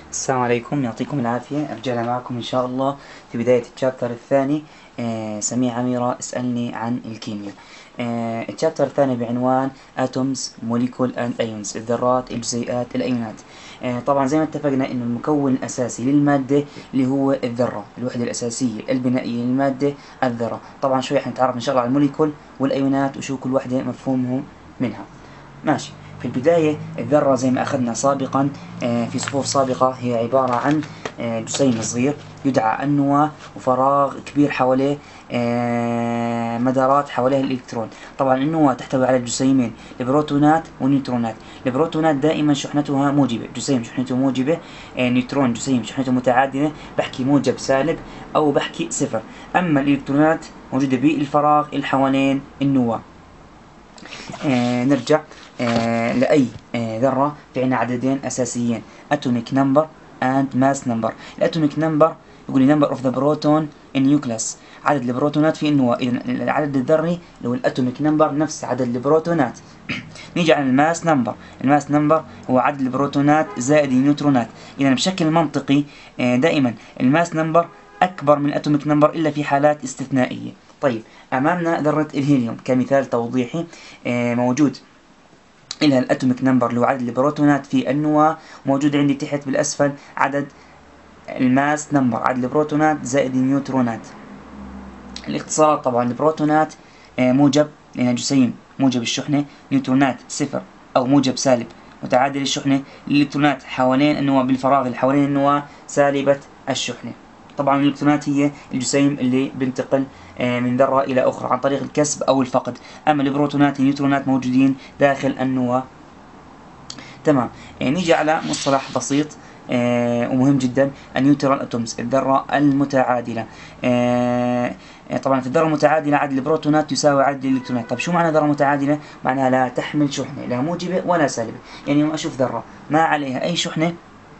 السلام عليكم، يعطيكم العافية. رجعنا معكم إن شاء الله في بداية الشابتر الثاني. سميع عميرة اسألني عن الكيمياء. الشابتر الثاني بعنوان Atoms, Molecule and Ions، الذرات، الجزيئات، الأيونات. طبعا زي ما اتفقنا إنه المكون الأساسي للمادة اللي هو الذرة، الوحدة الأساسية البنائية للمادة الذرة. طبعا شوي حنتعرف إن شاء الله على الموليكول والأيونات وشو كل وحدة مفهومهم منها. ماشي. في البداية الذرة زي ما أخذنا سابقا في صفوف سابقة هي عبارة عن جسيم صغير يدعى النواة وفراغ كبير حواليه مدارات حواليه الإلكترون. طبعا النواة تحتوي على جسيمين، البروتونات والنيوترونات. البروتونات دائما شحنتها موجبة، جسيم شحنته موجبة. نيوترون جسيم شحنته متعادلة، بحكي موجب سالب أو بحكي صفر. أما الإلكترونات موجودة بالفراغ اللي حوالين النواة. نرجع لأي ذرة في عنا عددين أساسيين، atomic number and mass number. الatomic number يقول لي number of the proton in nucleus، عدد البروتونات في النواة. إذا العدد الذري اللي هو الاتوميك نمبر نفس عدد البروتونات. نيجي على الماس نمبر. الماس نمبر هو عدد البروتونات زائد النيوترونات. إذا بشكل منطقي دائما الماس نمبر أكبر من الاتوميك نمبر إلا في حالات استثنائية. طيب أمامنا ذرة الهيليوم كمثال توضيحي. موجود إلها الاتوميك نمبر اللي هو عدد البروتونات في النواة، موجود عندي تحت بالأسفل عدد الماس نمبر، عدد البروتونات زائد النيوترونات. الاختصارات طبعا البروتونات موجب لأنها جسيم موجب الشحنة، نيوترونات صفر أو موجب سالب متعادل الشحنة. الإلكترونات حوالين النواة بالفراغ اللي حوالين النواة سالبة الشحنة. طبعا الإلكترونات هي الجسيم اللي بنتقل من ذرة إلى أخرى عن طريق الكسب أو الفقد. أما البروتونات النيوترونات موجودين داخل النواة. تمام. نيجي على مصطلح بسيط ومهم جدا، النيوترال اتومز، الذرة المتعادلة. طبعا في الذرة المتعادلة عدد البروتونات يساوي عدد الإلكترونات. طب شو معنى ذرة متعادلة؟ معناها لا تحمل شحنة، لا موجبة ولا سالبة. يعني لما أشوف ذرة ما عليها أي شحنة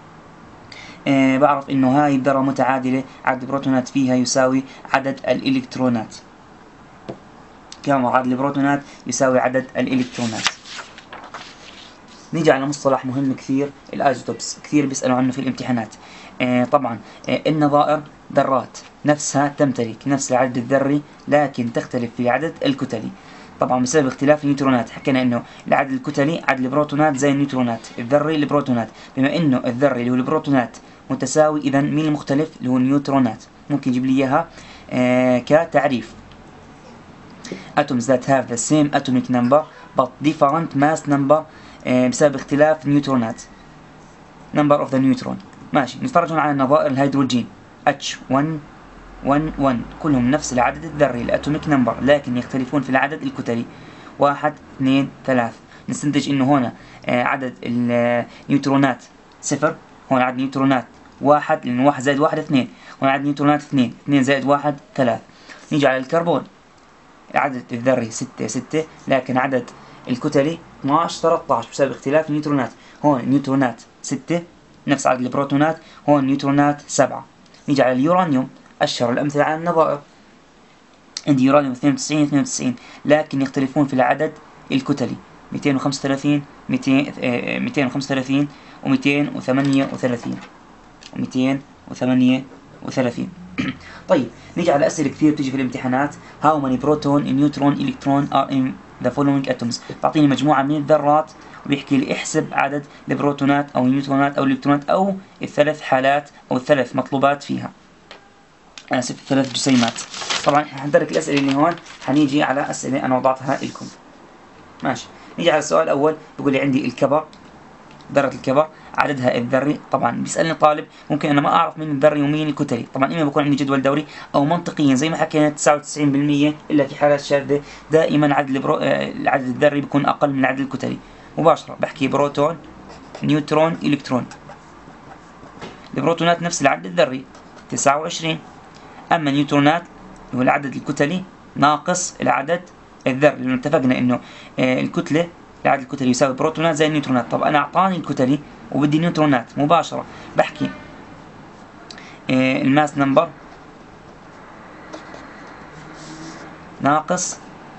بعرف إنه هاي الذرة متعادلة، عدد البروتونات فيها يساوي عدد الإلكترونات. كما عدد البروتونات يساوي عدد الإلكترونات. نيجي على مصطلح مهم كثير، الايزوتوبس، كثير بيسألوا عنه في الامتحانات. طبعا النظائر ذرات نفسها تمتلك نفس العدد الذري لكن تختلف في عدد الكتلي. طبعا بسبب اختلاف النيوترونات. حكينا انه العدد الكتلي عدد البروتونات زي النيوترونات، الذري البروتونات. بما انه الذري اللي هو البروتونات متساوي، اذا مين المختلف؟ اللي هو النيوترونات. ممكن يجيب لي اياها كتعريف. atoms that have the same atomic number but different mass number بسبب اختلاف النيوترونات، number of the neutron. ماشي. نتفرج على النظائر الهيدروجين H111 كلهم نفس العدد الذري الاتوميك نمبر لكن يختلفون في العدد الكتلي 1 2 3. نستنتج انه هنا عدد النيوترونات صفر، هون عدد النيوترونات 1 لأن 1 زائد 1 2، هون عدد النيوترونات 2 2 زائد 1 3. نيجي على الكربون، العدد الذري 6 لكن عدد الكتلي 12 13 بسبب اختلاف النيوترونات. هون النيوترونات 6 نفس عدد البروتونات، هون النيوترونات 7. نيجي على اليورانيوم، أشهر الأمثلة على النظائر. عندي يورانيوم 92 لكن يختلفون في العدد الكتلي 235 235 و238 و238. طيب نيجي على أسئلة كثير بتيجي في الامتحانات. How many proton, neutron, electron are in the following atoms؟ بعطيني مجموعة من الذرات وبيحكي لي احسب عدد البروتونات أو النيوترونات أو الإلكترونات أو الثلاث حالات أو الثلاث مطلوبات فيها. الثلاث جسيمات. طبعا حنترك الأسئلة اللي هون، حنيجي على أسئلة أنا وضعتها لكم. ماشي. نيجي على السؤال الأول. بيقول لي عندي الكبر، ذرة الكبر عددها الذري. طبعا بيسألني طالب ممكن أنا ما أعرف مين الذري ومين الكتلي. طبعا إما بكون عندي جدول دوري أو منطقيا زي ما حكينا 99% إلا في حالات شاذة دائما العدد الذري بيكون أقل من العدد الكتلي. مباشرة بحكي بروتون نيوترون إلكترون. البروتونات نفس العدد الذري 29. أما النيوترونات هو العدد الكتلي ناقص العدد الذري، لأنه اتفقنا إنه الكتلة العدد الكتلي يساوي بروتونات زي النيوترونات. طب أنا أعطاني الكتلي وبدي نيوترونات، مباشرة بحكي الماس نمبر ناقص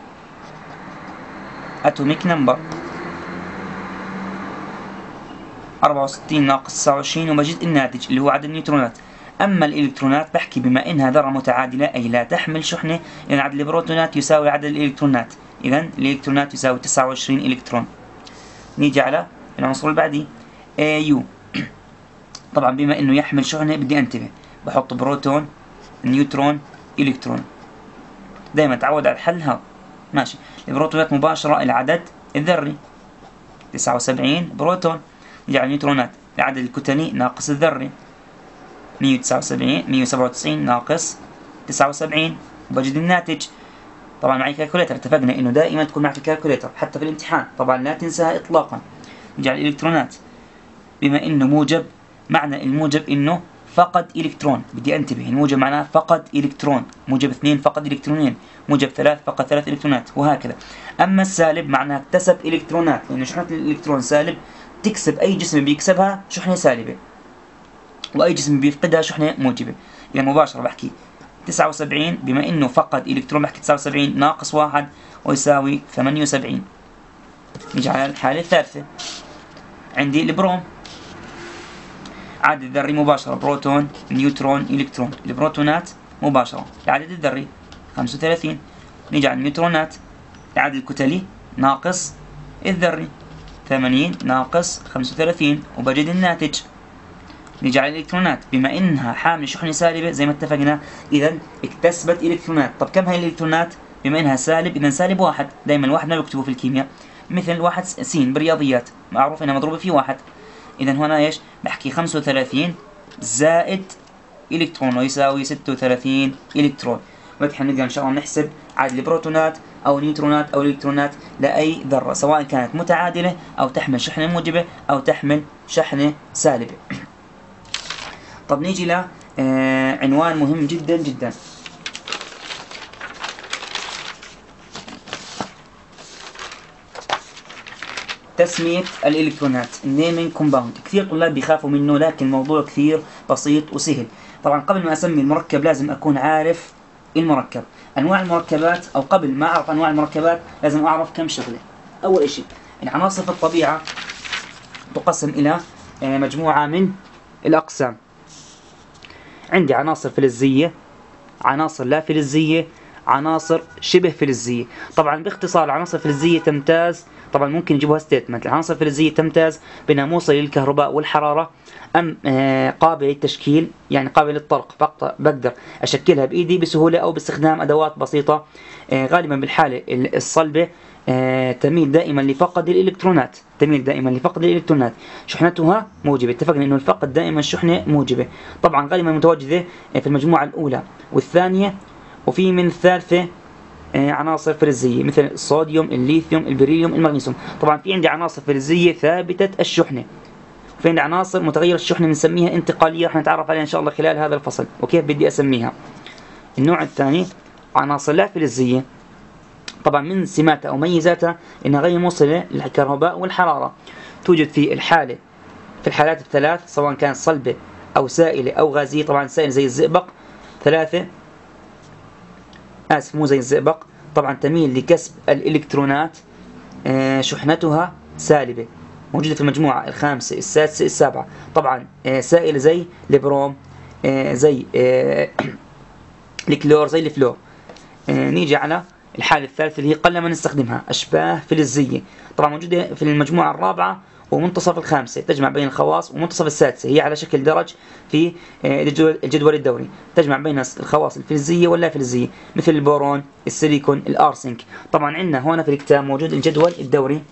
اتوميك نمبر. 64 ناقص 29 وبجد الناتج اللي هو عدد النيوترونات. أما الإلكترونات بحكي بما إنها ذرة متعادلة أي لا تحمل شحنة، إذا عدد البروتونات يساوي عدد الإلكترونات، إذا الإلكترونات يساوي 29 إلكترون. نيجي على العنصر اللي بعديه AU. طبعا بما إنه يحمل شحنة بدي أنتبه، بحط بروتون نيوترون إلكترون، دائما تعود على الحل هذا ماشي. البروتونات مباشرة العدد الذري 79 بروتون. نيجي على النيوترونات العدد الكتلي ناقص الذري 197 ناقص 79 وبجد الناتج. طبعا معي كالكوليتر، اتفقنا انه دائما تكون معك الكالكوليتر حتى في الامتحان، طبعا لا تنساها اطلاقا. نجي على الالكترونات، بما انه موجب معنى الموجب انه فقد الكترون، بدي انتبه الموجب معناه فقد الكترون، موجب 2 فقد الكترونين، موجب 3 فقد 3 الكترونات وهكذا. اما السالب معناه اكتسب الكترونات، لانه شحنة الالكترون سالب، تكسب اي جسم بيكسبها شحنة سالبة، واي جسم بيفقدها شحنة موجبة. يعني مباشرة بحكي 79 بما انه فقد الكترون بحكي 79 ناقص 1 ويساوي 78. نيجي على الحالة الثالثة، عندي البروم عدد الذري مباشرة بروتون نيوترون إلكترون. البروتونات مباشرة العدد الذري 35. نيجي على النيوترونات العدد الكتلي ناقص الذري 80 ناقص 35 وبجد الناتج. نيجي على الإلكترونات، بما إنها حامل شحنة سالبة زي ما اتفقنا إذا اكتسبت إلكترونات. طب كم هي الإلكترونات؟ بما إنها سالب إذا سالب 1، دائما الواحد ما بكتبه في الكيمياء، مثل الواحد س بالرياضيات معروف إنها مضروبة في 1. إذا هنا إيش بحكي 35 زائد إلكترون ويساوي 36 إلكترون. ونحن نقدر إن شاء الله نحسب عدد البروتونات أو نيوترونات أو الإلكترونات لأي ذرة، سواء كانت متعادلة أو تحمل شحنة موجبة أو تحمل شحنة سالبة. طب نيجي ل عنوان مهم جدا جدا، تسمية الإلكترونات، naming compound. كثير طلاب بيخافوا منه لكن الموضوع كثير بسيط وسهل. طبعا قبل ما أسمي المركب لازم أكون عارف المركب، أنواع المركبات، أو قبل ما أعرف أنواع المركبات لازم أعرف كم شغلة. أول شيء العناصر في الطبيعة تقسم إلى مجموعة من الأقسام. عندي عناصر فلزية، عناصر لا فلزية، عناصر شبه فلزية. طبعا باختصار العناصر الفلزية تمتاز، طبعا ممكن يجيبوها ستيتمنت، العناصر الفلزية تمتاز بأنها موصلة للكهرباء والحرارة، أم قابلة للتشكيل يعني قابلة للطرق، بقدر أشكلها بإيدي بسهولة أو باستخدام أدوات بسيطة. غالبا بالحالة الصلبة تميل دائما لفقد الإلكترونات، تميل دائما لفقد الإلكترونات، شحنتها موجبة، اتفقنا إنه الفقد دائما شحنة موجبة. طبعا غالبا متواجدة في المجموعة الأولى والثانية، وفي من الثالثة عناصر فلزية مثل الصوديوم، الليثيوم، البريليوم، المغنيسيوم. طبعا في عندي عناصر فلزية ثابتة الشحنة، وفي عندي عناصر متغيرة الشحنة بنسميها انتقالية، رح نتعرف عليها إن شاء الله خلال هذا الفصل وكيف بدي أسميها. النوع الثاني عناصر لا فلزية، طبعا من سماتها أو ميزاتها إنها غير موصلة للكهرباء والحرارة، توجد في الحالات الثلاث سواء كانت صلبة أو سائلة أو غازية. طبعا سائل زي الزئبق، مو زي الزئبق، طبعا تميل لكسب الإلكترونات، شحنتها سالبة، موجودة في المجموعة الخامسة السادسة السابعة. طبعا سائل زي البروم، زي الكلور، زي الفلور. نيجي على الحالة الثالثة اللي هي قل ما نستخدمها، أشباه فلزية، طبعا موجودة في المجموعة الرابعة ومنتصف الخامسة، تجمع بين الخواص ومنتصف السادسة، هي على شكل درج في الجدول الدوري، تجمع بين الخواص الفلزية واللا فلزية مثل البورون، السيليكون، الأرسنك. طبعا عندنا هنا في الكتاب موجود الجدول الدوري،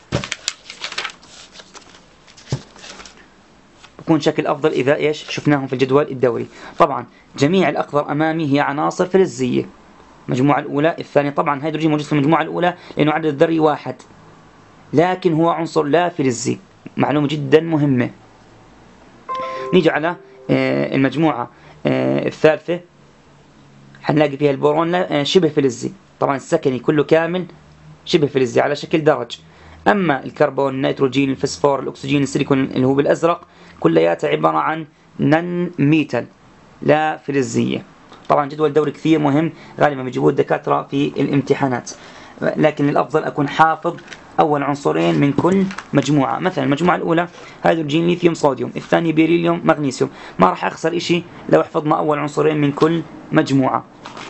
بكون شكل أفضل إذا شفناهم في الجدول الدوري. طبعا جميع الأخضر أمامي هي عناصر فلزية، المجموعة الأولى الثانية. طبعا هيدروجين موجود في المجموعة الأولى لأنه عدد الذري 1، لكن هو عنصر لا فلزي، معلومة جدا مهمة. نيجي على المجموعة الثالثة، حنلاقي فيها البورون شبه فلزي، طبعا السكني كله كامل شبه فلزي على شكل درج. أما الكربون، النيتروجين، الفسفور، الأكسجين، السيليكون اللي هو بالأزرق كلياتها عبارة عن نون ميتال، لا فلزية. طبعا جدول دوري كثير مهم، غالبا بيجيبوه الدكاترة في الامتحانات، لكن الأفضل أكون حافظ أول عنصرين من كل مجموعة. مثلا المجموعة الأولى هيدروجين ليثيوم صوديوم، الثانية بيريليوم مغنيسيوم. ما راح أخسر إشي لو حفظنا أول عنصرين من كل مجموعة.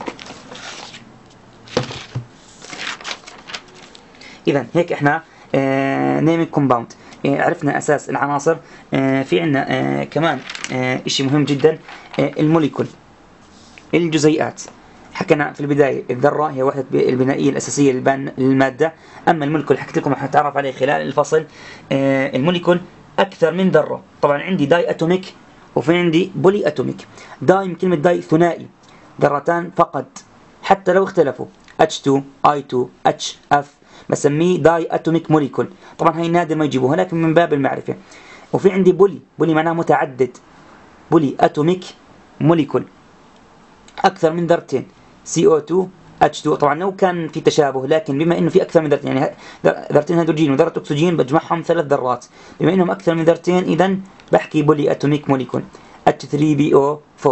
إذا هيك إحنا نيمينج كومباوند عرفنا أساس العناصر. في عنا كمان إشي مهم جدا، الموليكول، الجزيئات. حكينا في البداية الذرة هي وحدة البنائية الأساسية للمادة، أما الموليكول حكيت لكم حنتعرف عليه خلال الفصل. الموليكول أكثر من ذرة. طبعا عندي داي أتوميك وفي عندي بولي أتوميك. داي من كلمة داي ثنائي، ذرتان فقط حتى لو اختلفوا H2 I2 HF بسميه داي أتوميك موليكول. طبعا هاي نادر ما يجيبوها لكن من باب المعرفة. وفي عندي بولي، بولي معناه متعدد، بولي أتوميك موليكول أكثر من ذرتين CO2 H2. طبعا لو كان في تشابه، لكن بما إنه في أكثر من ذرتين، يعني ذرتين هيدروجين وذرة أكسجين بجمعهم 3 ذرات، بما إنهم أكثر من ذرتين إذا بحكي بولي أتوميك موليكول H3PO4.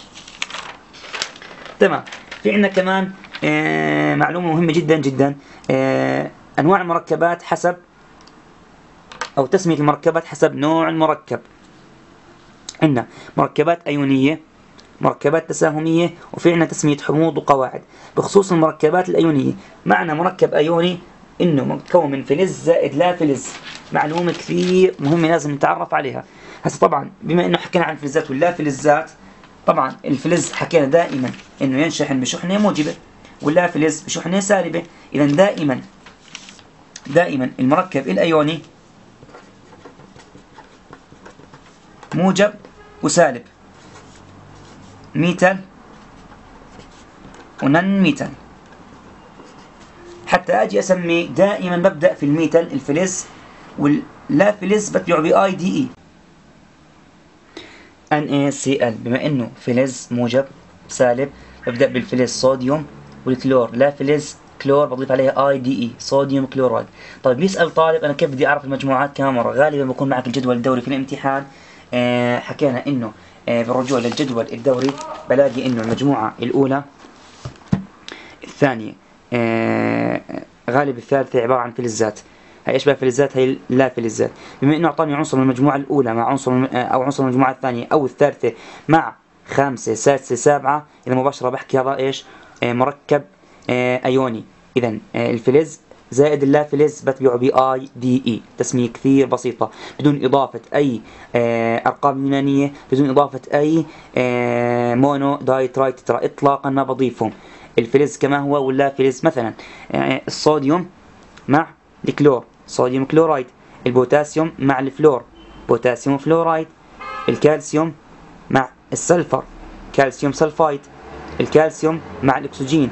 تمام. في عندنا كمان معلومة مهمة جدا جدا، أنواع المركبات حسب أو تسمية المركبات حسب نوع المركب. عندنا مركبات أيونية، مركبات تساهمية، وفي عندنا تسمية حموض وقواعد. بخصوص المركبات الأيونية، معنى مركب أيوني إنه مكون من فلز زائد لا فلز. معلومة كثير مهمة لازم نتعرف عليها. هسه طبعا بما إنه حكينا عن الفلزات واللا فلزات، طبعا الفلز حكينا دائما إنه ينشحن بشحنة موجبة واللا فلز بشحنة سالبة. إذا دائما المركب الأيوني موجب وسالب، ميتال ونن ميتال. حتى أجي أسمي دائما ببدأ في الميتال الفلز، واللا فلز بتبعه BIDE NaCl. بما إنه فلز موجب سالب ببدأ بالفلز صوديوم، والكلور لا فلز كلور بضيف عليها IDE صوديوم كلورايد. طيب بيسأل طالب أنا كيف بدي أعرف المجموعات كم مرة؟ غالبا بكون معك الجدول الدوري في الامتحان. حكينا إنه بالرجوع للجدول الدوري بلاقي إنه المجموعة الأولى، الثانية، غالب الثالثة عبارة عن فلزات. هي إيش بقى فلزات؟ هي لا فلزات. بما إنه أعطاني عنصر من المجموعة الأولى مع عنصر أو عنصر من المجموعة الثانية أو الثالثة مع 5 6 7، إذا مباشرة بحكي هذا إيش؟ مركب أيوني. إذا الفلز زائد اللا فلز بتبعه BIDE. تسمية كثير بسيطة بدون إضافة أي أرقام يونانية، بدون إضافة أي مونو داي تراي تترا، إطلاقا ما بضيفهم. الفلز كما هو واللا فلز. مثلا الصوديوم مع الكلور صوديوم كلورايد، البوتاسيوم مع الفلور بوتاسيوم فلورايد، الكالسيوم مع السلفر كالسيوم سلفايد، الكالسيوم مع الأكسجين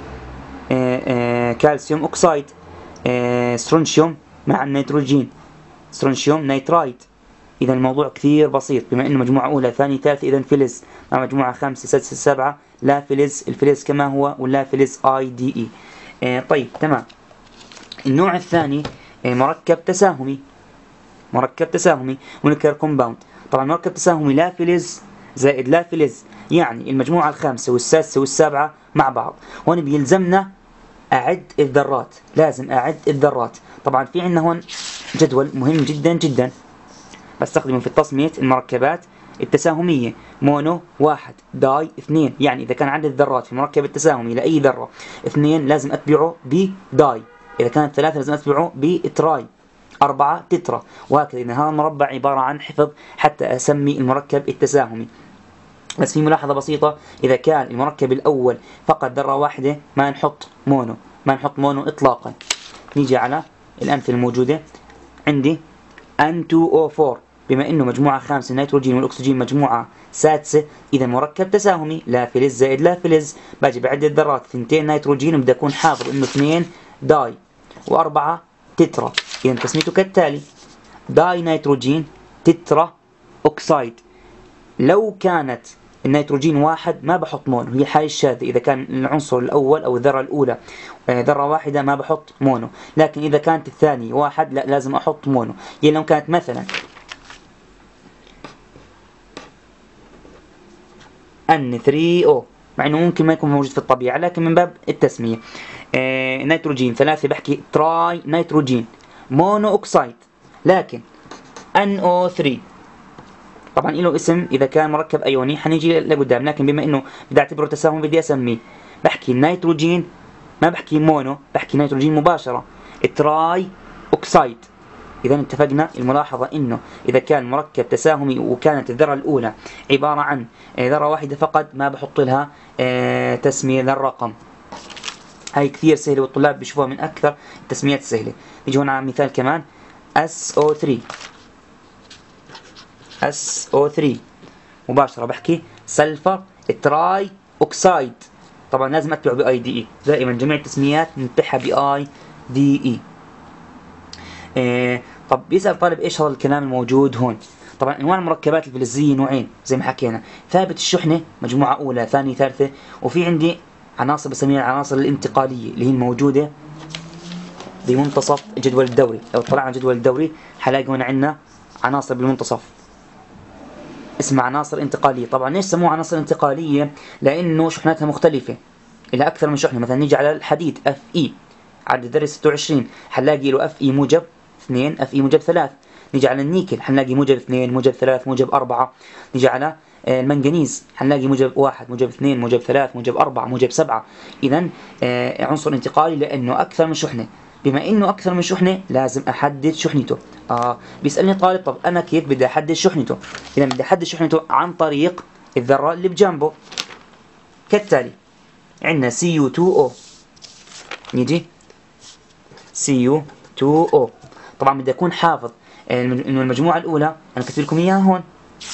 كالسيوم أكسايد، سترونشيوم مع النيتروجين سترونشيوم نيترايد. إذا الموضوع كثير بسيط. بما إنه مجموعة أولى ثانية ثالثة إذا فلز، مع مجموعة 5 6 7 لا فلز، الفلز كما هو واللا فلز IDE. طيب تمام. النوع الثاني مركب تساهمي، مركب تساهمي مولكيولر كومباوند. طبعا مركب تساهمي لا فلز زائد لا فلز، يعني المجموعة الخامسة والسادسة والسابعة مع بعض. هون بيلزمنا أعد الذرات، لازم أعد الذرات. طبعا في عندنا هون جدول مهم جدا جدا بستخدمه في تصمية المركبات التساهمية. مونو 1، داي 2، يعني إذا كان عدد الذرات في المركب التساهمي لأي ذرة 2 لازم أتبعه بداي، إذا كانت 3 لازم أتبعه بتراي، 4 تترا، وهكذا. إذا هذا المربع عبارة عن حفظ حتى أسمي المركب التساهمي. بس في ملاحظة بسيطة، إذا كان المركب الأول فقط ذرة واحدة ما نحط مونو، ما نحط مونو إطلاقا. نيجي على الأمثلة الموجودة عندي N2O4. بما إنه مجموعة 5 النيتروجين والأكسجين مجموعة سادسة، إذا مركب تساهمي لا فلز زائد لا فلز. باجي بعد الذرات 2 نيتروجين وبدي أكون حاضر إنه 2 داي و4 تترا. إذا تسميته كالتالي: داي نيتروجين تترا أكسايد. لو كانت النيتروجين 1 ما بحط مونو، هي الحالة الشاذة. إذا كان العنصر الأول أو الذرة الأولى ذرة واحدة ما بحط مونو، لكن إذا كانت الثانية 1 لا لازم أحط مونو. يعني لو كانت مثلا N3O، مع إنه ممكن ما يكون موجود في الطبيعة لكن من باب التسمية. نيتروجين 3 بحكي تراي نيتروجين، مونو أوكسايد. لكن NO3 طبعا له اسم إذا كان مركب أيوني حنيجي لقدام، لكن بما إنه بدي أعتبره تساهم بدي أسميه، بحكي نيتروجين، ما بحكي مونو، بحكي نيتروجين مباشرة، تراي أوكسايد. إذا اتفقنا. الملاحظة إنه إذا كان مركب تساهمي وكانت الذرة الأولى عبارة عن ذرة واحدة فقط ما بحط لها تسمية ذا الرقم. هاي كثير سهلة والطلاب بيشوفوها من أكثر التسميات السهلة. نيجي هنا على مثال كمان SO3 مباشرة بحكي سلفر تراي أوكسايد. طبعا لازم أتبعه بI-DE، دائما جميع التسميات نتبعها بI-DE. طب بيسأل طالب إيش هذا الكلام الموجود هون؟ طبعا أنواع المركبات الفلزية نوعين زي ما حكينا، ثابت الشحنة مجموعة أولى ثانية ثالثة، وفي عندي عناصر بسميها العناصر الانتقالية اللي هي الموجودة بمنتصف الجدول الدوري. لو طلعنا الجدول الدوري حلاقي هنا عندنا عناصر بالمنتصف اسمها عناصر انتقالية. طبعا ليش سموها عناصر انتقالية؟ لأنه شحناتها مختلفة إلى أكثر من شحنة. مثلا نيجي على الحديد Fe عدد الذري 26 حنلاقي له Fe موجب 2 Fe موجب 3. نيجي على النيكل حنلاقي موجب 2 موجب 3 موجب 4. نيجي على المنغنيز حنلاقي موجب 1 موجب 2 موجب 3 موجب 4 موجب 7. إذا عنصر انتقالي لأنه أكثر من شحنة. بما إنه أكثر من شحنة لازم أحدد شحنته. بيسألني طالب طب أنا كيف بدي أحدد شحنته؟ إذا بدي أحدد شحنته عن طريق الذرة اللي بجنبه كالتالي. عندنا Cu2O، نيجي Cu2O. طبعا بدي أكون حافظ إنه المجموعة الأولى أنا كتب لكم إياها هون،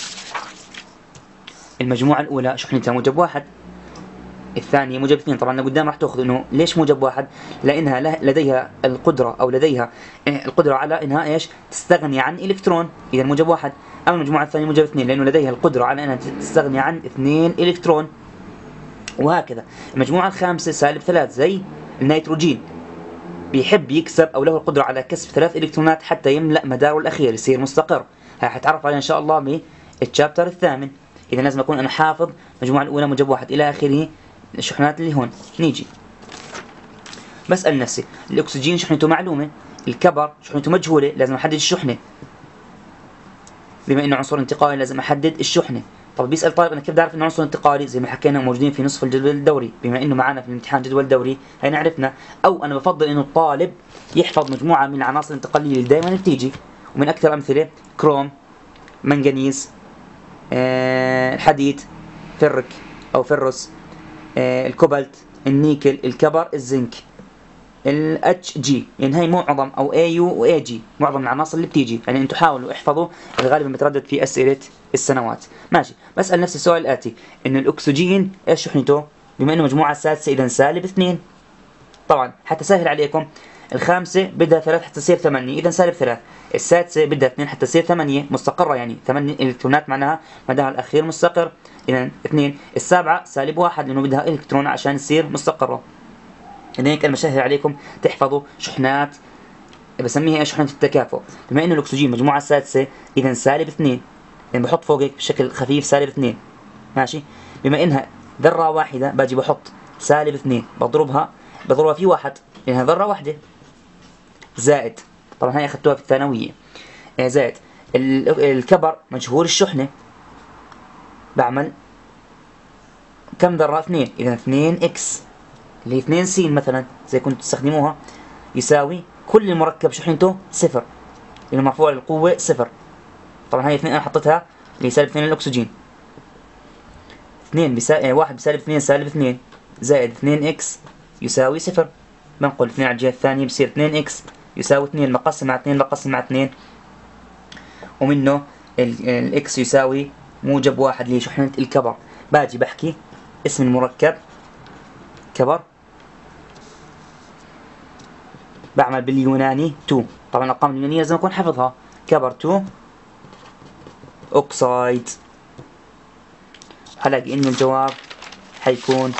المجموعة الأولى شحنتها موجب 1، الثانية موجب 2. طبعا لقدام راح تأخذ إنه ليش موجب 1؟ لأنها لديها القدرة أو لديها القدرة على إنها إيش تستغني عن إلكترون، إذا موجب 1. أما المجموعة الثانية موجب 2 لأنه لديها القدرة على أنها تستغني عن 2 إلكترون. وهكذا المجموعة الخامسة سالب 3 زي النيتروجين، بيحب يكسب أو له القدرة على كسب 3 إلكترونات حتى يملأ مداره الأخير يصير مستقر. هاي حتعرف عليها إن شاء الله بالتشابتر الثامن. إذا لازم أكون أنا حافظ المجموعة الأولى موجب 1 إلى آخره الشحنات اللي هون. نيجي بسأل نفسي الأكسجين شحنته معلومة، الكبر شحنته مجهولة، لازم أحدد الشحنة. بما إنه عنصر انتقالي لازم أحدد الشحنة. طب بيسأل طالب أنا كيف بعرف إنه عنصر انتقالي؟ زي ما حكينا موجودين في نصف الجدول الدوري، بما إنه معنا في الامتحان جدول دوري هاي عرفنا. أو أنا بفضل إنه الطالب يحفظ مجموعة من العناصر الانتقالية اللي دائما بتيجي، ومن أكثر أمثلة كروم، منغنيز، الحديد، فرك أو فروس، الكوبالت، النيكل، الكبر، الزنك، الHG. يعني هاي معظم أو AU و AG معظم العناصر اللي بتيجي. يعني انتوا حاولوا احفظوا، غالبا بتردد في أسئلة السنوات. ماشي. بسأل نفسي السؤال الآتي، إنه الأكسجين إيش شحنته؟ بما إنه مجموعة سادسة إذا سالب 2. طبعا حتى سهل عليكم الخامسة بدها 3 حتى تصير 8، إذا سالب 3. السادسة بدها 2 حتى تصير 8 مستقرة، يعني 8 إلكترونات معناها مداها الأخير مستقر، إذا 2. السابعة سالب 1 لأنه بدها إلكترون عشان تصير مستقرة. إذا هيك المشاهير عليكم تحفظوا شحنات بسميها شحنة التكافؤ. بما إنه الأكسجين مجموعة سادسة إذا سالب 2، يعني بحط فوق هيك بشكل خفيف سالب 2. ماشي. بما إنها ذرة واحدة باجي بحط سالب 2 بضربها في 1 لأنها ذرة واحدة، زائد. طبعا هاي أخذتوها في الثانوية. زائد الكبر مجهول الشحنة، بعمل كم ذرة؟ 2، إذا 2x اللي هي 2 س مثلا زي كنتوا تستخدموها يساوي كل المركب شحنته 0 لأنه مرفوع للقوة 0. طبعا هاي 2 أنا حطيتها اللي سالب 2 للأكسجين. 1 بسالب 2 سالب 2 زائد 2x يساوي 0. بنقل 2 على الجهة الثانية بصير 2x يساوي 2 بقسم مع 2 بقسم مع 2، ومنه الx يساوي موجب 1 لشحنة الكبر. باجي بحكي اسم المركب كبر، بعمل باليوناني 2. طبعا الأرقام اليونانية لازم أكون حفظها. كبر 2 أوكسايد. هلاقي إنه الجواب حيكون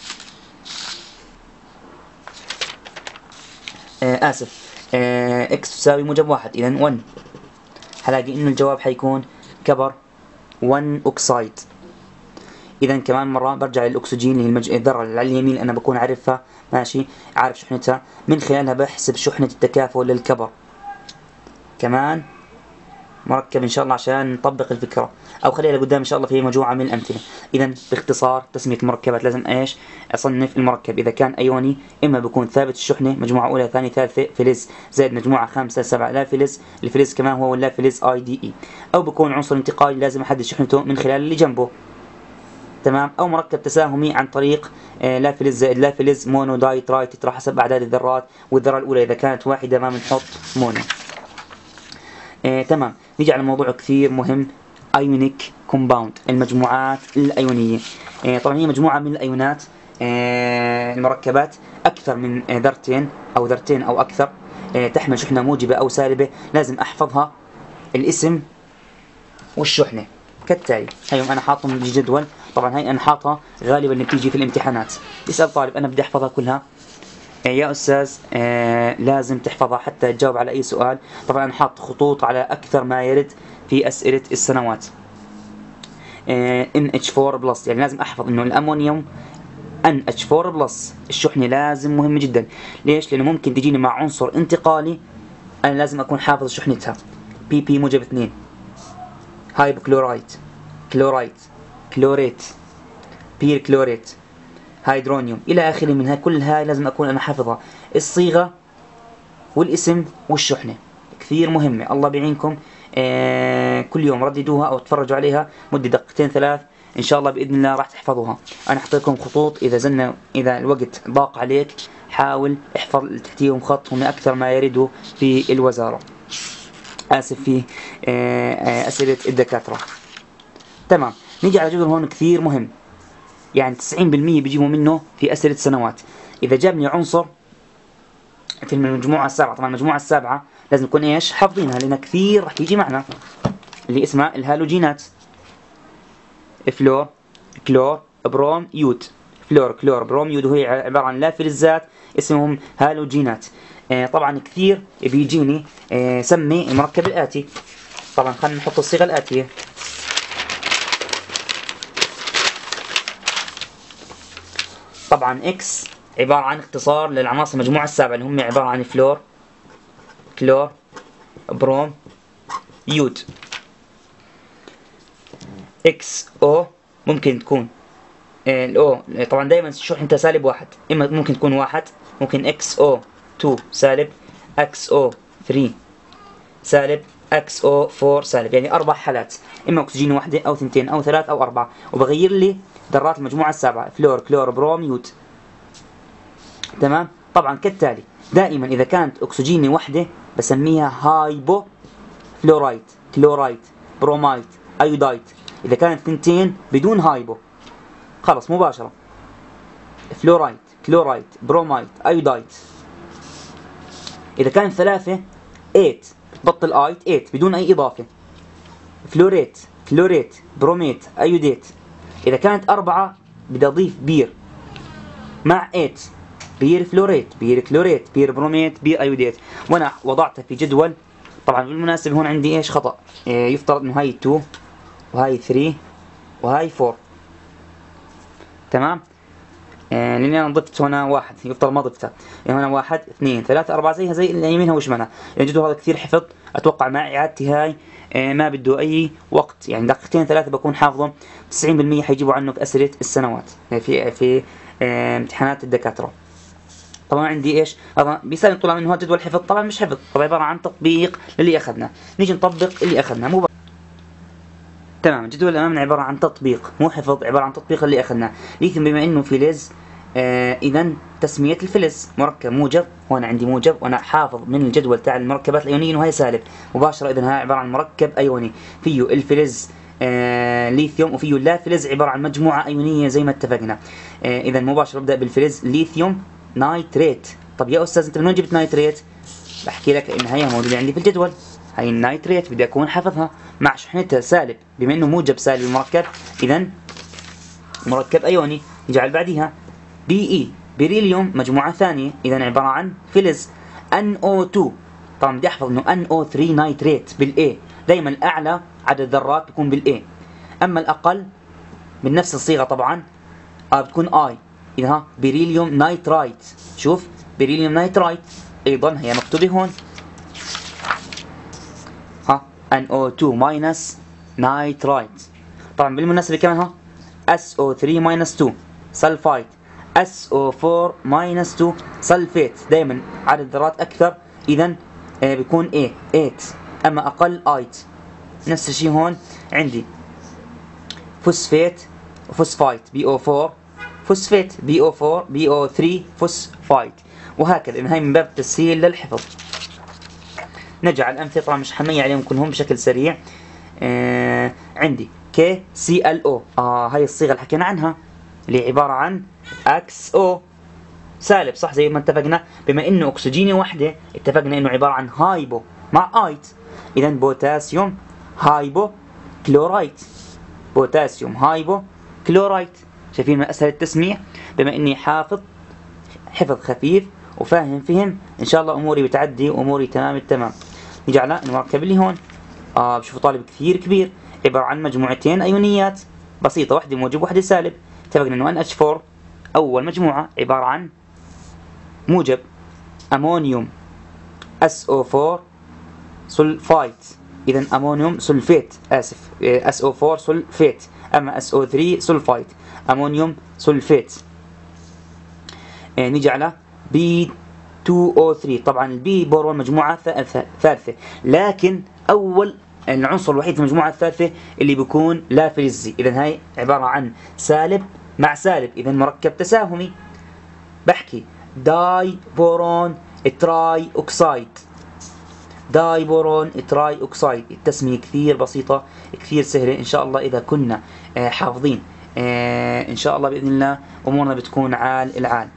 x تساوي موجب 1 إذا 1. هلاقي إنه الجواب حيكون كبر 1 أوكسايد. إذا كمان مرة برجع للأكسجين اللي هي الذرة اللي على اليمين أنا بكون عارفها، ماشي، عارف شحنتها، من خلالها بحسب شحنة التكافؤ للكبر. كمان مركب إن شاء الله عشان نطبق الفكرة، أو خليها لقدام إن شاء الله في مجموعة من الأمثلة. إذا باختصار تسمية المركبات لازم إيش؟ أصنف المركب إذا كان أيوني إما بيكون ثابت الشحنة مجموعة أولى ثانية ثالثة فلز زائد مجموعة خامسة سبعة لا فلز، الفلز كمان هو لا فلز IDE، أو بيكون عنصر انتقالي لازم أحدد شحنته من خلال اللي جنبه. تمام. أو مركب تساهمي عن طريق لا فلز زائد لا فلز مونو داي تراي تترا حسب أعداد الذرات، والذرة الأولى إذا كانت واحدة ما بنحط مونو. تمام. نيجي على موضوع كثير مهم، ايونيك كومباوند، المجموعات الأيونية. طبعا هي مجموعة من الأيونات المركبات أكثر من ذرتين أو أكثر، تحمل شحنة موجبة أو سالبة. لازم أحفظها الاسم والشحنة كالتالي. هيهم أنا حاطهم بجدول، طبعا هاي أنا حاطها غالبا اللي بتيجي في الامتحانات. يسأل طالب أنا بدي أحفظها كلها، يا أستاذ لازم تحفظها حتى تجاوب على أي سؤال. طبعا أنا حاط خطوط على أكثر ما يرد في أسئلة السنوات. NH4+، يعني لازم أحفظ إنه الأمونيوم NH4+، الشحنة لازم مهمة جدا. ليش؟ لأنه ممكن تجيني مع عنصر انتقالي أنا لازم أكون حافظ شحنتها. PP موجب 2، هايبوكلورايت، كلورايت، كلوريت، بير كلوريت، هيدرونيوم إلى آخره. من كل هاي لازم أكون أنا حافظها، الصيغة والاسم والشحنة كثير مهمة. الله بيعينكم، كل يوم رددوها أو تفرجوا عليها مدة دقيقتين ثلاث إن شاء الله بإذن الله راح تحفظوها. أنا أحط لكم خطوط، إذا الوقت ضاق عليك حاول احفظ تحتيهم خط، هم أكثر ما يردوا في الوزارة، آسف في أسئلة الدكاترة. تمام. نيجي على جدول هون كثير مهم، يعني 90% بيجيبوا منه في أسئلة سنوات. إذا جابني عنصر في المجموعة السابعة، طبعا المجموعة السابعة لازم نكون إيش حافظينها لأنها كثير راح يجي معنا، اللي اسمها الهالوجينات، فلور، كلور، بروم، يود. فلور، كلور، بروم، يود، وهي عبارة عن لا فلزات اسمهم هالوجينات. طبعا كثير بيجيني سمي المركب الآتي. طبعا خلينا نحط الصيغة الآتية. طبعا X عبارة عن اختصار للعناصر المجموعة السابعة اللي هم عبارة عن فلور، كلور، بروم، يود. XO ممكن تكون الأو طبعا دائما شحنتها سالب واحد، إما ممكن تكون واحد، ممكن XO2 سالب، XO3 سالب، XO4 سالب، يعني أربع حالات، إما أكسجين واحدة أو ثنتين أو ثلاث أو أربعة، وبغير لي ذرات المجموعة السابعة فلور، كلور، بروم، يود. تمام. طبعا كالتالي دائما إذا كانت أكسجيني واحدة بسميها هايبو فلورايت، كلورايت، برومايت، أيودايت. إذا كانت ثنتين بدون هايبو خلص مباشرة فلورايت، كلورايت، برومايت، أيودايت. إذا كانت ثلاثة 8 بتبطل آيت 8 بدون أي إضافة، فلوريت، كلوريت، بروميت، أيوديت. إذا كانت أربعة بدي أضيف بير مع 8، بير فلوريت، بير كلوريت، بير بروميت، بير أيوديت. وأنا وضعتها في جدول. طبعا بالمناسبة هون عندي إيش خطأ، يفترض إنه هاي 2 وهاي 3 وهاي 4. تمام. لأني أنا ضفت هنا واحد، يفترض ما ضفتها، يعني هنا 1 2 3 4 زيها زي اللي يمينها وشمالها. يعني الجدول هذا كثير حفظ، أتوقع مع إعادتي هاي ما بده أي وقت، يعني دقيقتين ثلاثة بكون حافظه. 90% حيجيبوا عنه في أسئلة السنوات في امتحانات الدكاترة. طبعا عندي إيش هذا بيسأل الطلاب إنه هذا جدول حفظ، طبعا مش حفظ، طبعا عبارة عن تطبيق للي أخذنا. نيجي نطبق اللي أخذنا تمام. الجدول اللي أمامنا عبارة عن تطبيق مو حفظ، عبارة عن تطبيق اللي أخذناه. ليثيوم بما إنه فلز، إذا تسمية الفلز مركب موجب، هون عندي موجب وأنا حافظ من الجدول تاع المركبات الأيونية إنه هي سالب مباشرة. إذا هاي عبارة عن مركب أيوني فيه الفلز ليثيوم، وفيه اللا فلز عبارة عن مجموعة أيونية زي ما اتفقنا. إذا مباشرة ببدأ بالفلز ليثيوم نايتريت. طب يا أستاذ أنت من وين جبت نايتريت؟ بحكي لك إن هي موجودة عندي في الجدول. هاي النايتريت بدي أكون حافظها مع شحنتها سالب، بما إنه موجب سالب المركب إذا مركب أيوني. نجي على بعديها BE بريليوم مجموعة ثانية، إذا عبارة عن فلز. NO2 طبعا بدي أحفظ إنه NO3 نايتريت بالA، دائما الأعلى عدد ذرات بيكون بالA، أما الأقل من نفس الصيغة طبعا بتكون I. إذا بريليوم نايترايت، شوف بريليوم نايترايت أيضا هي مكتوبة هون. NO2 minus nitrite. طبعا بالمناسبة كمان ها SO3 minus 2 سلفايت، SO4 minus 2 سلفيت. دائما عدد الذرات أكثر إذا بيكون 8 أما أقل 8. نفس الشيء هون عندي فوسفيت وفوسفايت BO4 فوسفيت BO4 BO3 فوسفايت وهكذا. إذا هاي من باب التسهيل للحفظ. نجعل أمثلة طبعا مش حنمية عليهم كلهم بشكل سريع. عندي KClO هاي الصيغة اللي حكينا عنها اللي عبارة عن XO سالب صح زي ما اتفقنا. بما انه اكسجينية واحدة اتفقنا انه عبارة عن هايبو مع ايت. اذا بوتاسيوم هايبو كلورايت، بوتاسيوم هايبو كلورايت. شايفين ما اسهل التسمية؟ بما اني حافظ حفظ خفيف وفاهم فهم ان شاء الله اموري بتعدي واموري تمام التمام. نيجي على المركب اللي هون. بشوفوا طالب كثير كبير، عبارة عن مجموعتين ايونيات بسيطة، واحدة موجب واحدة سالب. اتفقنا انه NH4 اول مجموعة عبارة عن موجب أمونيوم SO4 سلفايت. إذا أمونيوم سلفيت SO4 سلفيت. أما SO3 سلفايت أمونيوم سلفيت. نيجي على B2O3. طبعا البي بورون مجموعة ثالثة، لكن أول العنصر الوحيد في المجموعة الثالثة اللي بيكون لا فلزي. إذا هاي عبارة عن سالب مع سالب، إذا مركب تساهمي. بحكي داي بورون تراي اوكسايد، داي بورون تراي اوكسايد. التسمية كثير بسيطة كثير سهلة ان شاء الله اذا كنا حافظين. ان شاء الله باذن الله امورنا بتكون عال العال.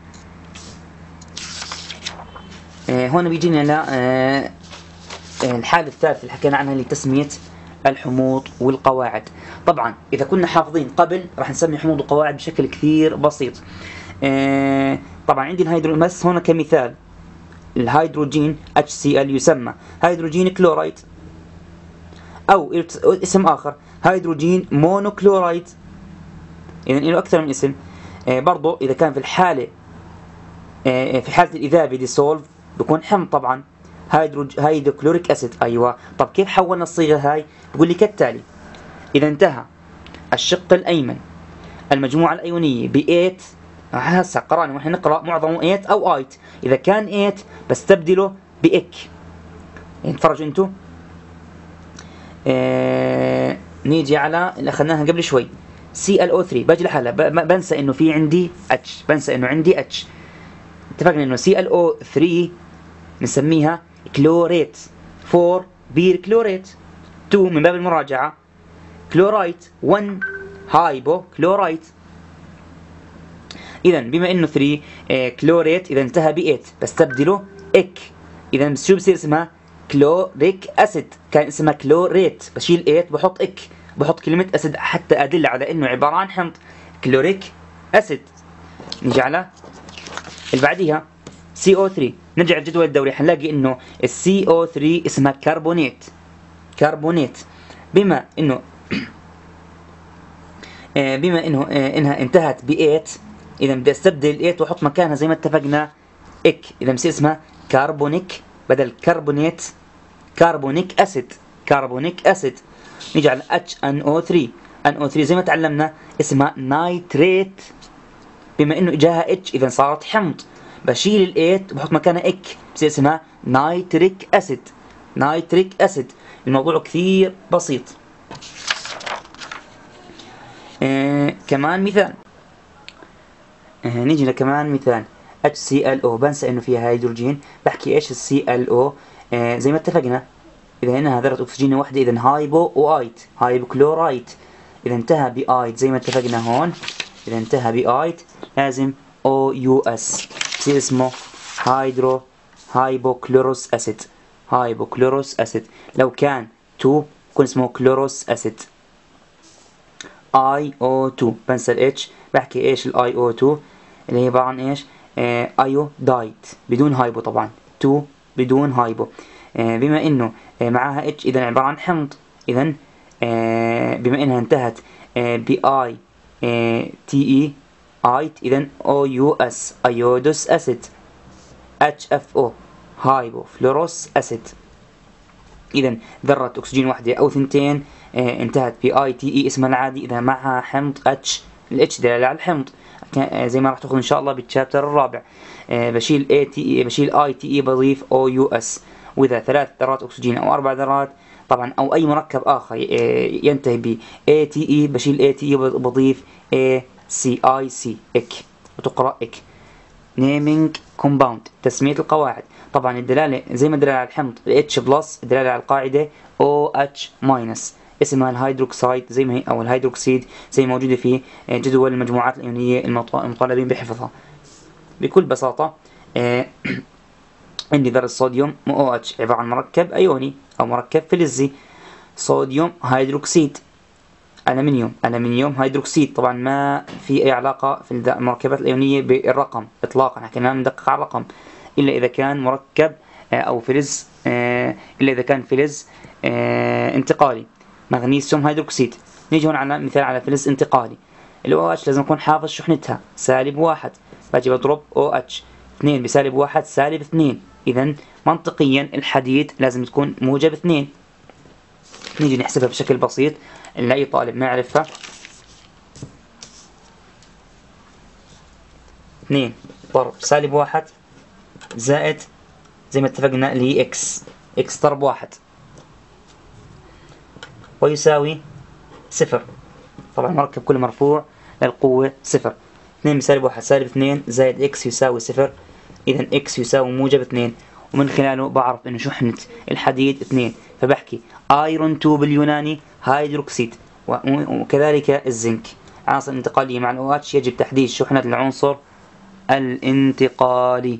هون بيجينا الحالة الثالثة اللي حكينا عنها اللي تسمية الحموض والقواعد. طبعا اذا كنا حافظين قبل راح نسمي حموض وقواعد بشكل كثير بسيط. طبعا عندي الهيدروجين بس هنا كمثال. الهيدروجين HCl يسمى هيدروجين كلورايد، أو اسم آخر هيدروجين مونوكلورايد. إذا له أكثر من اسم. برضو إذا كان في الحالة في حالة الإذابة ديسولف بيكون حمض طبعا هيدروكلوريك أسيد. أيوة. طب كيف حولنا الصيغة هاي؟ بقول لي كالتالي: إذا انتهى الشق الأيمن المجموعة الأيونية ب 8، هسه قرأنا ونحن نقرأ معظمه 8 أو 8. إذا كان 8 بستبدله بإك. يعني تفرجوا أنتوا. نيجي على اللي أخذناها قبل شوي ClO3. باجي لحالها بنسى إنه في عندي H، بنسى إنه عندي H. اتفقنا إنه ClO3 نسميها كلوريت 4 بير كلوريت 2 من باب المراجعة، كلورايت 1 هايبو كلورايت. إذا بما إنه 3 كلوريت إذا انتهى ب 8 بستبدله إك. إذا شو بصير اسمها؟ كلوريك أسيد. كان اسمها كلوريت، بشيل 8 بحط إك، بحط كلمة أسيد حتى أدل على إنه عبارة عن حمض، كلوريك أسيد. نيجي على اللي بعديها CO3. نرجع الجدول الدوري حنلاقي إنه CO3 اسمها كربونات، كربونات. بما إنه إنها انتهت ب 8 إذا بدي استبدل 8 وأحط مكانها زي ما اتفقنا إك. إذا بصير اسمها كربونيك بدل كربونات، كربونيك أسيد، كربونيك أسيد. نيجي على HNO3. NO3 زي ما تعلمنا اسمها نايتريت. بما إنه إجاها H إذا صارت حمض، بشيل ال 8 وبحط مكانها إك، بصير اسمها نايتريك أسيد، نايتريك أسيد. الموضوع كثير بسيط. كمان مثال. نيجي لكمان مثال HClO. بنسى انه فيها هيدروجين، بحكي ايش الClO. زي ما اتفقنا اذا هنا ذرة اكسجين واحدة اذا هايبو وايت، هايبو كلورايت. اذا انتهى بايت زي ما اتفقنا هون، اذا انتهى بايت لازم OUS بصير اسمه هايبوكلوروس اسيد، هايبوكلوروس اسيد. لو كان 2 بكون اسمه كلوروس اسيد. IO2 بنسى الاتش، بحكي ايش الIO2 اللي هي عبارة عن ايش؟ ايودايد بدون هايبو طبعا، 2 بدون هايبو. بما انه معاها اتش اذا عبارة عن حمض. اذا بما انها انتهت بI TE ايت اذا OUS ايودوس اسيد، HFO هايبو فلوروس اسيد. إذا ذرة أكسجين واحدة أو ثنتين انتهت ب ITE اسمها العادي إذا معها حمض H. الاتش دلالة على الحمض زي ما راح تاخذ إن شاء الله بالشابتر الرابع. بشيل ATE بشيل ITE بضيف OUS. وإذا 3 ذرات أكسجين أو 4 ذرات طبعا أو أي مركب آخر ينتهي ب ATE بشيل ATE بضيف ACIC إك وتقرأ إك. naming compound تسمية القواعد. طبعا الدلالة زي ما الدلالة على الحمض H بلس الدلالة على القاعدة OH ماينس اسمها الهيدروكسيد زي ما هي أو الهيدروكسيد زي موجودة في جدول المجموعات الأيونية المطالبين بحفظها. بكل بساطة عندي ذرة الصوديوم OH عبارة عن مركب أيوني أو مركب فلزي. صوديوم هيدروكسيد. ألمنيوم هيدروكسيد. طبعا ما في أي علاقة في المركبات الأيونية بالرقم إطلاقا، حكينا ندقق على الرقم إلا إذا كان مركب أو فلز إلا إذا كان فلز انتقالي. مغنيسيوم هيدروكسيد. نيجي هون على مثال على فلز انتقالي. ال OH لازم أكون حافظ شحنتها -1. باجي بضرب OH 2 بسالب 1 سالب 2. إذا منطقيا الحديد لازم تكون موجب 2. نيجي نحسبها بشكل بسيط اللي أي طالب ما يعرفها. 2 ضرب -1 زائد زي ما اتفقنا اللي هي x ضرب 1 ويساوي 0. طبعا مركب كل مرفوع للقوة 0. 2 بسالب 1 سالب 2 زائد x يساوي 0. إذا x يساوي موجب 2 ومن خلاله بعرف إنه شحنة الحديد 2 فبحكي ايرون 2 باليوناني هيدروكسيد. وكذلك الزنك. عناصر انتقالية مع ال OH يجب تحديد شحنة العنصر الانتقالي.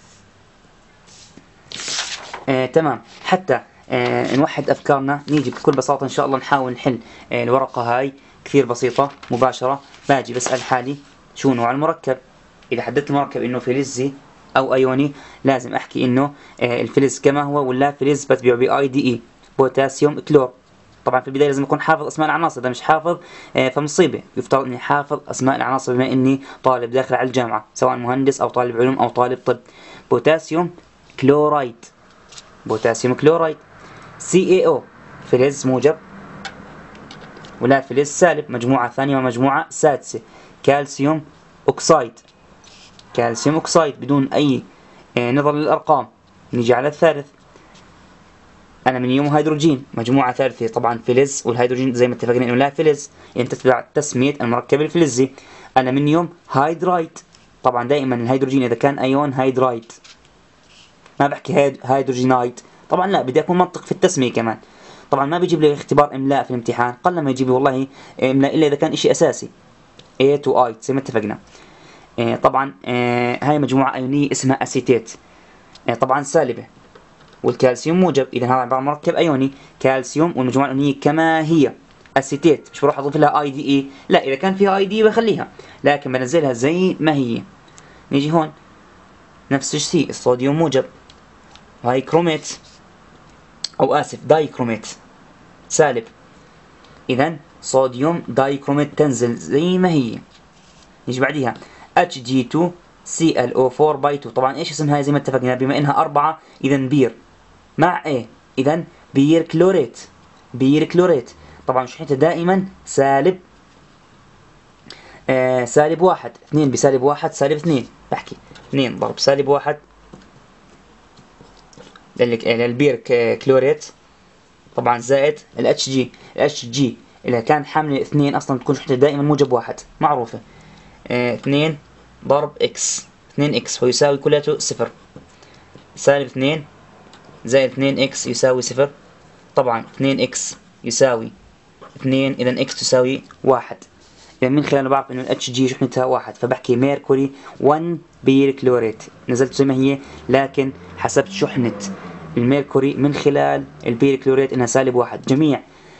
تمام. حتى نوحد أفكارنا نيجي بكل بساطة إن شاء الله نحاول نحل الورقة هاي كثير بسيطة مباشرة. باجي بسأل حالي شو نوع المركب. إذا حددت المركب إنه فلزي أو أيوني لازم أحكي إنه الفلز كما هو ولا فلز بتبيعه BIDE بوتاسيوم كلور. طبعا في البداية لازم أكون حافظ أسماء العناصر. إذا مش حافظ فمصيبة. يفترض إني حافظ أسماء العناصر بما إني طالب داخل على الجامعة سواء مهندس أو طالب علوم أو طالب طب. بوتاسيوم كلورايد. بوتاسيوم كلورايد. CaO فلز موجب ولا فلز سالب مجموعة ثانية ومجموعة سادسة. كالسيوم أكسايد. كالسيوم أكسايد بدون أي نظر للأرقام. نيجي على الثالث. ألمنيوم هيدروجين مجموعة ثالثة طبعا فلز والهيدروجين زي ما اتفقنا إنه لا فلز يعني تتبع تسمية المركب الفلزي. ألمنيوم هيدرايد. طبعا دائما الهيدروجين إذا كان أيون هيدرايد ما بحكي هيدروجينايد. طبعا لا بدي أكون منطق في التسمية كمان. طبعا ما بيجيب لي اختبار إملاء في الامتحان قل ما يجيب لي والله إملاء إلا إذا كان إشي أساسي A to I زي ما اتفقنا. طبعا هاي مجموعة أيونية اسمها أسيتيت طبعا سالبة والكالسيوم موجب. إذا هذا عبارة عن مركب أيوني كالسيوم والمجموعة الأيونية كما هي أسيتيت. مش بروح أضيف لها IDE لا إذا كان فيها IDE بخليها لكن بنزلها زي ما هي. نيجي هون نفس الشيء الصوديوم موجب. هاي كروميت أو آسف دايكروميت سالب. إذا صوديوم دايكروميت تنزل زي ما هي. نيجي بعديها Hg2ClO4 باي 2. طبعا إيش اسمها زي ما اتفقنا بما إنها 4 إذا بير مع إيه. إذا بير كلوريت. بير كلوريت. طبعا شحنتها دائما سالب سالب 1. 2 بسالب 1 سالب 2. بحكي 2 ضرب سالب 1 للبير كلوريت طبعا زائد ال HG إذا كان حامل 2 أصلا تكون شحنتها دائما موجب 1 معروفة. 2 ضرب x 2x ويساوي كلياته 0. سالب 2 زائد 2x يساوي 0. طبعا 2x يساوي 2 إذا x تساوي 1. إذا من خلاله بعرف إنه ال HG شحنتها 1 فبحكي ميركوري 1 بير كلوريت. نزلت زي ما هي لكن حسبت شحنة الميركوري من خلال البير كلوريت إنها سالب 1. جميع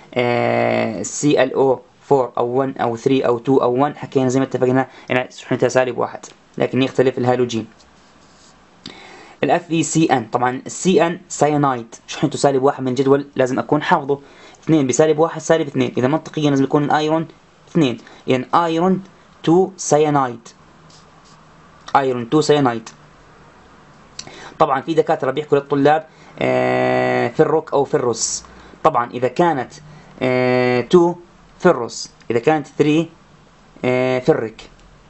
ClO4 أو 1 أو 3 أو 2 أو 1 حكينا زي ما اتفقنا إن شحنتها سالب 1 لكن يختلف الهالوجين. ال FeCN طبعا الCN ساينايد شحنته سالب 1 من الجدول لازم أكون حافظه. 2 بسالب 1 سالب 2. إذا منطقيا لازم يكون الأيرون 2. إذا أيرون 2 ساينايد. أيرون 2 ساينايد. طبعا في دكاترة بيحكوا للطلاب فرك أو فرس. طبعا إذا كانت 2 فرس، إذا كانت 3 فرك.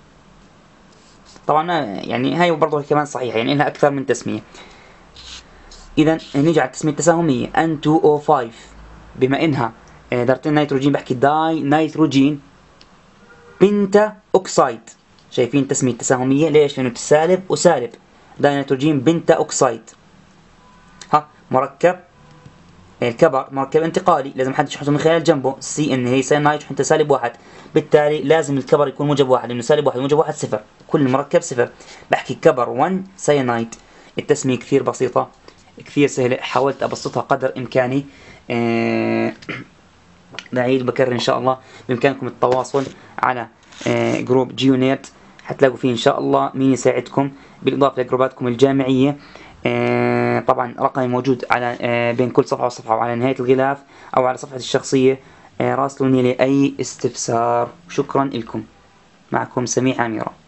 طبعا يعني هاي برضو كمان صحيحة، يعني لها أكثر من تسمية. إذا نيجي على التسمية التساهمية N2O5، بما إنها ذرتين نيتروجين بحكي داي نيتروجين بنتا أوكسايد. شايفين التسمية التساهمية ليش؟ لأنه سالب وسالب، داي نيتروجين بنتا أوكسايد. مركب الكبر مركب انتقالي، لازم حد يحطه من خلال جنبه سي ان هي ساينايد وحتى سالب 1، بالتالي لازم الكبر يكون موجب 1، لأنه سالب 1 وموجب 1 صفر، كل مركب صفر. بحكي كبر 1 ساينايد. التسمية كثير بسيطة، كثير سهلة، حاولت أبسطها قدر إمكاني. بعيد بكرر إن شاء الله. بإمكانكم التواصل على جروب جيونيرد، حتلاقوا فيه إن شاء الله مين يساعدكم، بالإضافة لجروباتكم الجامعية. طبعا رقمي موجود على بين كل صفحة وصفحة، وعلى نهاية الغلاف أو على صفحتي الشخصية. راسلوني لأي استفسار. شكرا لكم. معكم سميح عميرة.